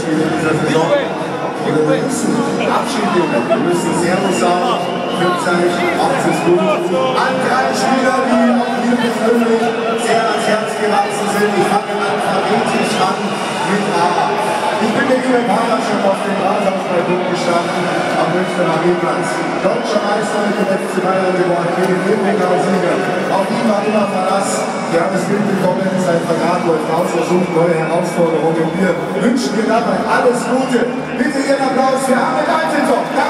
Spiel in dieser Saison. Oder wir müssen Abschied nehmen. Wir müssen Servus sagen. 40, macht es gut. An drei Spieler, die auch mir persönlich sehr ans Herz gewachsen sind. Ich fange alphabetisch an mit A. Ich bin mit Ihnen schon auf dem Rathaus bei Burg gestanden, am Münchner Marienplatz. Deutscher Meister mit dem FC Bayern geworden, gegen den Pokalsieger. Auf ihn war immer Verlass. Wir haben es mitbekommen, sein Vertrag läuft aus, er sucht neue Herausforderungen. Wir wünschen dir dabei alles Gute. Bitte Ihren Applaus für Ahmed Altentoft.